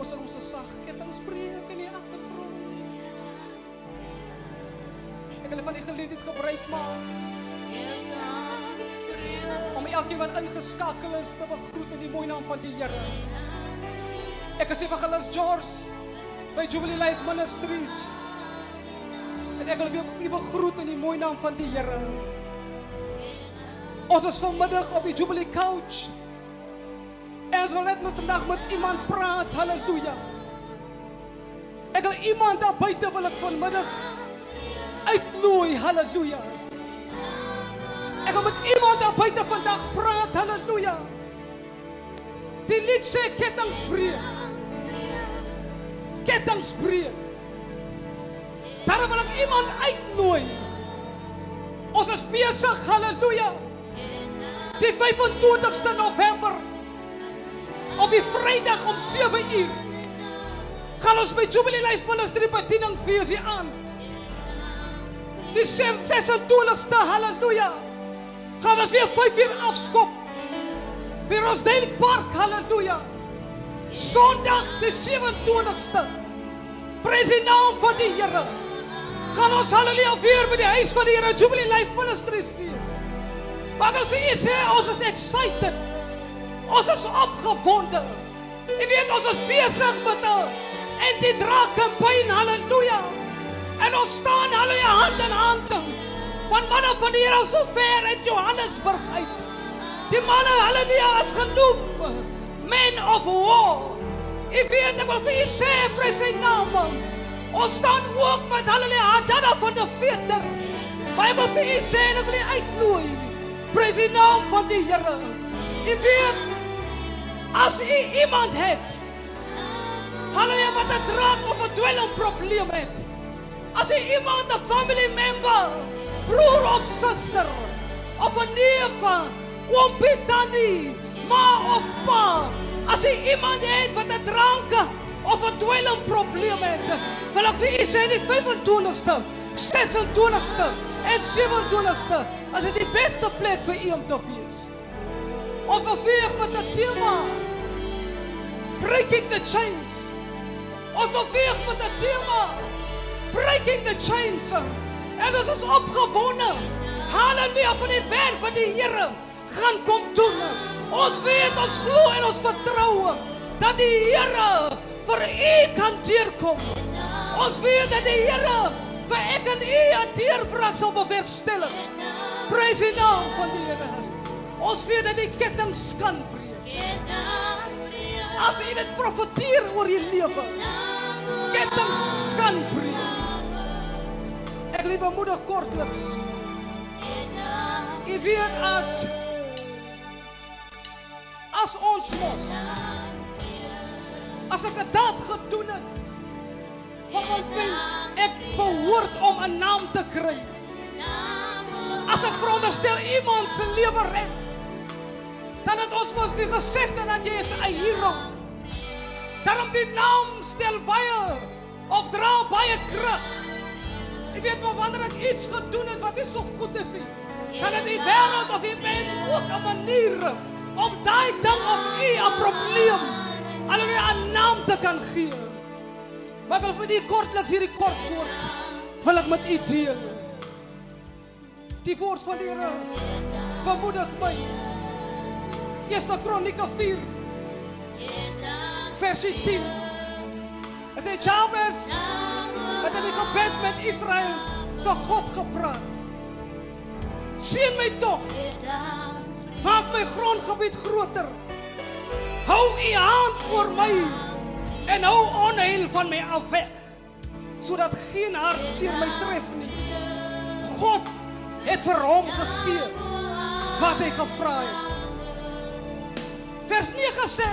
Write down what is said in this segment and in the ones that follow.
ons sal ons sag kettingsbreek in die agtergrond. Ek wil van die geleentheid gebruik maak om elkeen wat ingeskakel is te begroet in die mooi naam van die Here. Ek is evangelis George by Jubilee Life Ministries. En ek wil u begroet in die mooi naam van die Here. Ons is vanmiddag op die Jubilee Couch. En so let me vandag met iemand praat, halleluja. Ek wil iemand daar buite wil ek vanmiddag uitnooi, halleluja. Ek wil met iemand daar buite vandag praat, halleluja. Die lied sê kettingsbreek. Kettingsbreek. Daar wil ek iemand uitnooi. Ons is besig, halleluja. Die 25ste November. Op die Vrydag om 7 uur gaan ons by Jubilee Life Ministry bediening visie aan. Die 26ste, halleluja, gaan ons weer 5 uur afskop by Rosedale Park, halleluja. Sondag die 27ste, prys die naam van die Here, gaan ons, halleluja, weer by die huis van die Here, Jubilee Life Ministries wees. Maar ek wil vir u sê, ons is excited. Ons is opgewonde. Jy weet, ons is besig met en die draakkampanje, halleluja. En ons staan, halleluja, hand in hand. Van manne van die Here so ver uit Johannesburg uit. Die manne, halleluja, is genoem men of war. Jy weet, ek wil vir jy sê, prys sy naam. Ons staan ook met, halleluja, Hadada van die Veter. Maar ek wil vir jy sê, en ek wil jy uitnooi. Prys die naam van die Here. Jy weet, as u iemand het, halleluja, wat 'n draak of 'n dwelmprobleem het, as u iemand, 'n family member, broer of suster, of 'n neef, oompie, tannie, ma of pa, as u iemand het wat 'n drank of 'n dwelmprobleem het, wil ek vir u sê, die 25ste, 26ste en 27ste, as dit die beste plek vir u om te wees. Ons beweeg met 'n tema, breaking the chains. Ons beweeg met 'n tema, breaking the chains. En ons is opgewonde, halleluja, van die werk wat die Here gaan kom doen. Ons weet, ons glo en ons vertrou dat die Here vir u kan deurkom. Ons weet dat die Here vir ek en u 'n deurbraak sal bewerkstellig. Prys die naam van die Here. Ons weet dat die kettings kan breek. As u dit profeteer oor je lewe, kettings kan breek. Ek wil bemoedig kortliks. U weet, as ons mos, as ek 'n daad gedoen het, wat ek behoort om 'n naam te kry. As ek veronderstel iemand se lewe red, dan het ons mos nie gesegde dat jy is 'n hero. Daarom die naam stel baie, of dra baie krag. Jy weet maar, wanneer ek iets gedoen het wat nie so goed is nie, dan het die wêreld of die mens ook 'n manier om daai ding of 'n probleem, alleweer 'n naam te kan gee. Maar ek wil vir die kortliks hierdie kort woord, wil ek met u deel. Die woord van die Here bemoedig my. Eerste Kronieke 4, versie 10. Het sê, Jabez het in die gebed met Israel se God gepraat. Seën my tog, maak my grondgebied groter. Hou u hand oor my en hou onheil van my af weg, sodat geen hartseer my tref nie. God het vir hom gegee wat hy gevra het. Vers 9 sê,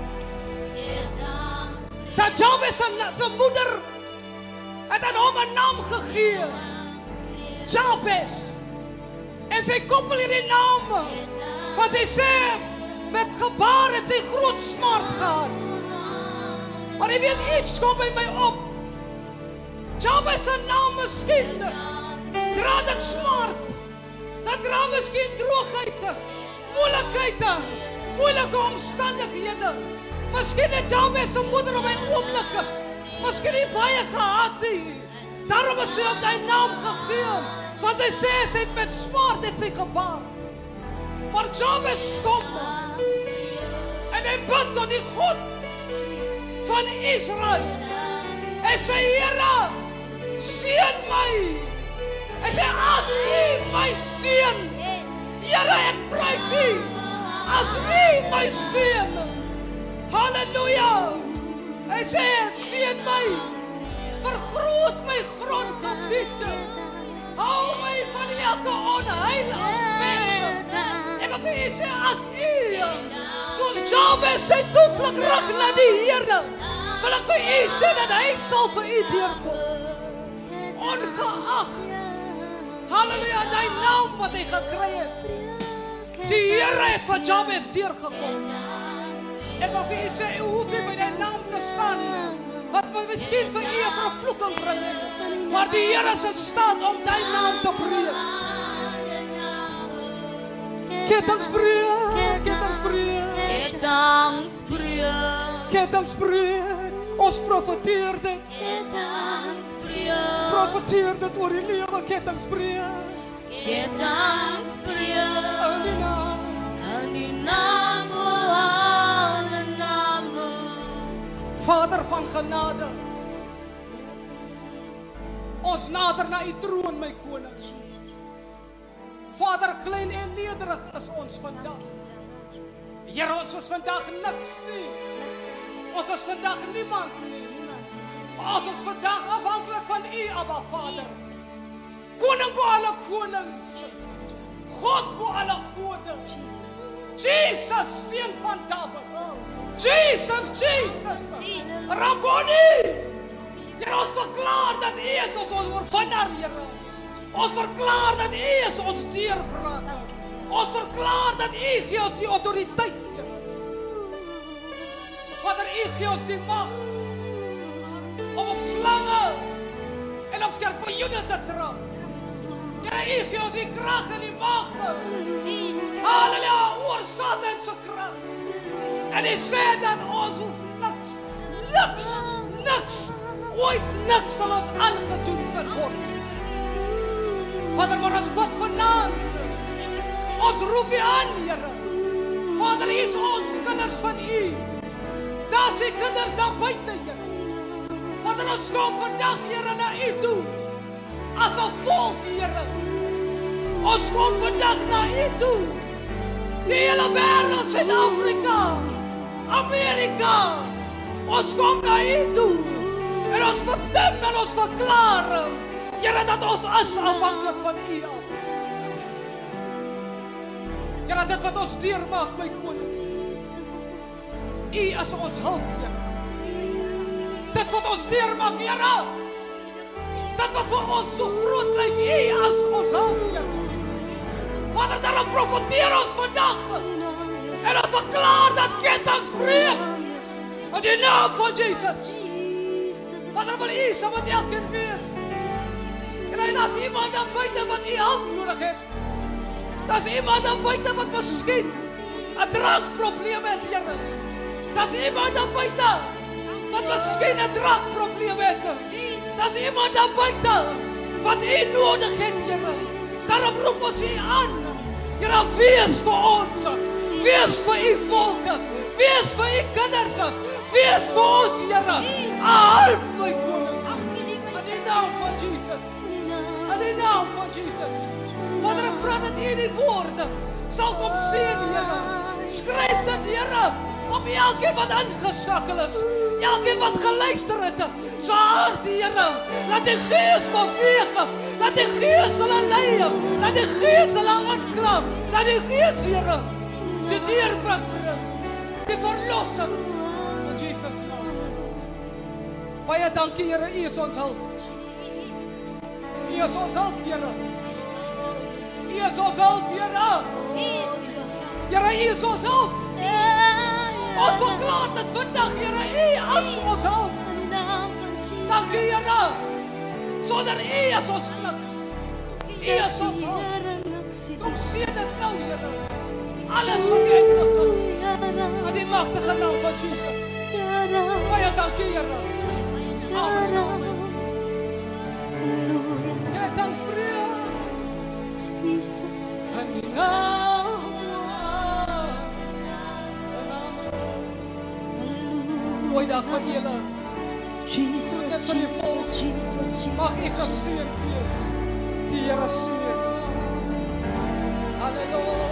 dat Jabez sy moeder het aan hom 'n naam gegee, Jabez. En sy koppel hierdie naam, want sy sê, met gebaar het sy groot smart gehad. Maar jy weet, iets kom by my op. Jabez sy naam miskien, dra dit smart, dat dra miskien droogheid, moeilikheid, moeilike omstandighede. Miskien het Jabes se moeder op my oomblikke. Miskien nie baie gehad nie. Daarom het sy op die naam gegee. Want sy sê sy het met smart het sy gebaar. Maar Jabes stom. En hy bid tot die God van Israel. Hy sê, Here, seën my. En as U my seën, Here, ek prys U. As U my seën. Halleluja. Hy sê, seën my. Vergroot my grondgebied. Hou my van elke onheil af weg. Ek wil vir U sê, as U, soos Jabes sy toevlug rig na die Here, wil ek vir U sê dat hy sal vir U deurkom. Ongeag, halleluja, die naam wat hy gekry het. Die Here het vir Jabes deurgekom. Ek wil vir U sê, U hoef nie by die naam te staan, wat miskien vir U 'n vervloeking bring, maar die Here is in staat om die naam te breek. Kettingsbreek, kettingsbreek, Kettingsbreek, kettingsbreek. Ons profeteer dit. kettingsbreek, Profeteer dit oor die lewe, kettingsbreek. kettingsbreek. In die naam. In die naam, o alle name. Vader van genade, ons nader na U troon, my koning. Vader, klein en nederig is ons vandag. Here, ons is vandag niks nie. Ons is vandag niemand nie. Ons is vandag afhanklik van U, Abba Vader. Koning bo alle konings. God bo alle gode. Jesus, seun van Dawid. Jesus, Jesus. Rabboni. Here, ons verklaar dat U is ons oorwinnaar, Here. Ons verklaar dat U is ons deurbreker. Ons verklaar dat U gee ons die autoriteit, Here. Vader, U gee ons die mag om op slange en op skorpioene te trap. Here, U gee ons die krag en die mag. Halleluja, oor Satan se krag. En U sê dat ons hoef niks, ooit niks sal ons aangedoen kan word. Vader, maar ons bid vanaand. Ons roep U aan, Here. Vader, U is ons kinders van U. Daar is die kinders daar buite, Here. Vader, ons kom vandag, Here, na U toe. As 'n volk, Here. Ons kom vandag na U toe. Die hele wêreld, Suid-Afrika, Amerika. Ons kom na U toe. En ons bestem en ons verklaar, Here, dat ons is afhanklik van U af. Here, dit wat ons deurmaak, my koning. U is ons hulp, Here. Dit wat ons deurmaak, Here. Dit wat vir ons so groot lyk, U as ons hulp, Here. Vader, daarom profeteer ons vandag. En ons verklaar dat kettinge breek. In die naam van Jesus. Vader, wil U saam met elkeen wees. En daar is iemand daar buite wat U hulp nodig het. Daar is iemand daar buite wat miskien 'n drankprobleem het, Here. Daar is iemand daar buite wat miskien 'n drankprobleem het. Daar is iemand daar buite wat U nodig het, Here. Daarom roep ons U aan. Here, wees vir ons. Wees vir U volke. Wees vir U kinders. Wees vir ons, Here. Help my koning. In die naam van Jesus. In die naam van Jesus. Vader, ek vra dat U die woorde sal kom seën, Here. Skryf dit, Here, op elkeen wat aangeskakel is. Elkeen wat geluister het. Sy hart, Here. Laat die Gees beweeg. Laat die Gees hulle lei. Laat die Gees hulle aanklam. Laat die Gees, Here, die deurbraak bring. Die verlossing. In Jesus naam. Baie dankie, Here. U is ons hulp. U is ons hulp, Here. U is ons hulp, Here. Here, U is ons hulp. Ons verklaar dit vandag, Here. U as ons hulp. Dankie, Here. Sonder U is ons niks. U is ons hulp. Kom seën dit nou, Here. Alles wat U uitgegaan. In die machtige naam van Jesus. Baie dankie, Here. Amen. Amen. Ja, dank spreek. Jesus. In die naam. Mooi dag vir julle. Jesus, Jesus, Jesus, Mag u geseënd wees. Die Here seën. Halleluja.